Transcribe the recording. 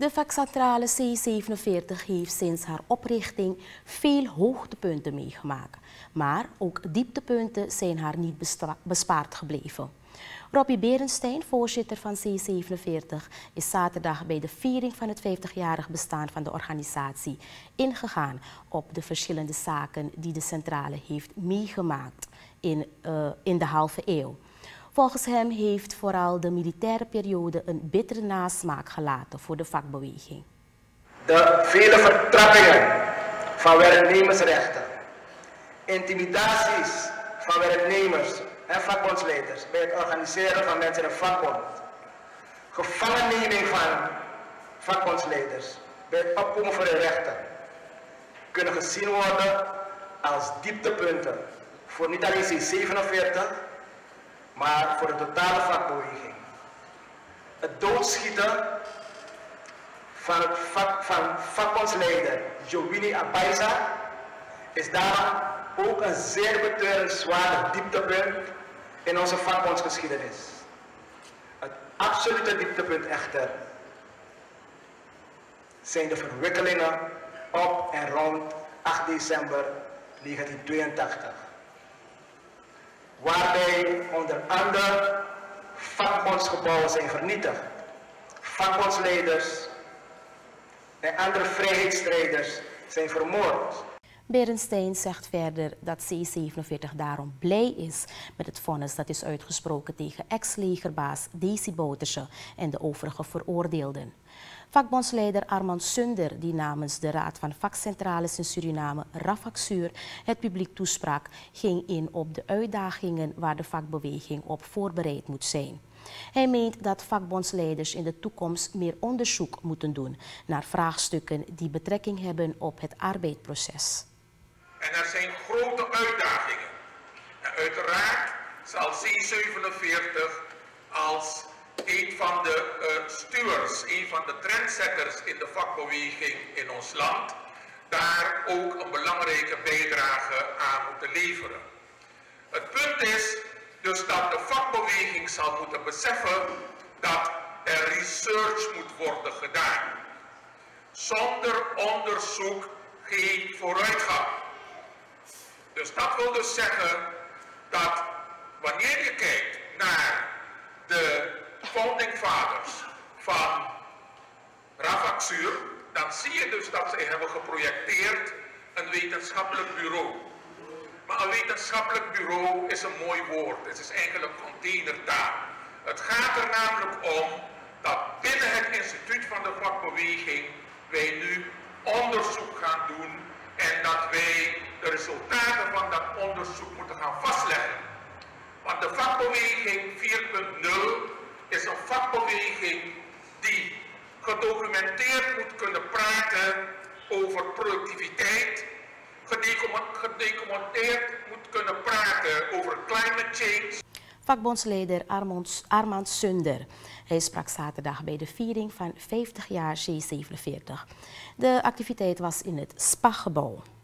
De vakcentrale C47 heeft sinds haar oprichting veel hoogtepunten meegemaakt. Maar ook dieptepunten zijn haar niet bespaard gebleven. Robbie Berenstein, voorzitter van C47, is zaterdag bij de viering van het 50-jarig bestaan van de organisatie ingegaan op de verschillende zaken die de centrale heeft meegemaakt in de halve eeuw. Volgens hem heeft vooral de militaire periode een bittere nasmaak gelaten voor de vakbeweging. De vele vertrappingen van werknemersrechten, intimidaties van werknemers en vakbondsleiders bij het organiseren van mensen in een vakbond, gevangenneming van vakbondsleiders bij het opkomen voor hun rechten, kunnen gezien worden als dieptepunten voor niet alleen C47, maar voor de totale vakbeweging. Het doodschieten van vakbondsleider Jowini Abaisa is daarom ook een zeer betreurenswaardig dieptepunt in onze vakbondsgeschiedenis. Het absolute dieptepunt echter zijn de verwikkelingen op en rond 8 december 1982. Waarbij onder andere vakbondsgebouwen zijn vernietigd, vakbondsleiders en andere vrijheidsstrijders zijn vermoord. Berenstein zegt verder dat C47 daarom blij is met het vonnis dat is uitgesproken tegen ex-legerbaas Desi Bouterse en de overige veroordeelden. Vakbondsleider Armand Sunder, die namens de Raad van Vakcentrales in Suriname, RAVACSUUR, het publiek toesprak, ging in op de uitdagingen waar de vakbeweging op voorbereid moet zijn. Hij meent dat vakbondsleiders in de toekomst meer onderzoek moeten doen naar vraagstukken die betrekking hebben op het arbeidsproces. En er zijn grote uitdagingen. En uiteraard zal C47 als een van de stuwers, een van de trendsetters in de vakbeweging in ons land, daar ook een belangrijke bijdrage aan moeten leveren. Het punt is dus dat de vakbeweging zal moeten beseffen dat er research moet worden gedaan. Zonder onderzoek geen vooruitgang. Dus dat wil dus zeggen dat wanneer je kijkt naar de founding fathers van RAVACSUUR, dan zie je dus dat zij hebben geprojecteerd een wetenschappelijk bureau. Maar een wetenschappelijk bureau is een mooi woord, het is eigenlijk containertaal. Het gaat er namelijk om dat binnen het instituut van de vakbeweging wij nu onderzoek gaan doen en dat wij de resultaten van dat onderzoek moeten gaan vastleggen. Want de vakbeweging 4.0 is een vakbeweging die gedocumenteerd moet kunnen praten over productiviteit, gedocumenteerd moet kunnen praten over climate change. Vakbondsleider Armand Sunder. Hij sprak zaterdag bij de viering van 50 jaar C47. De activiteit was in het SPA-gebouw.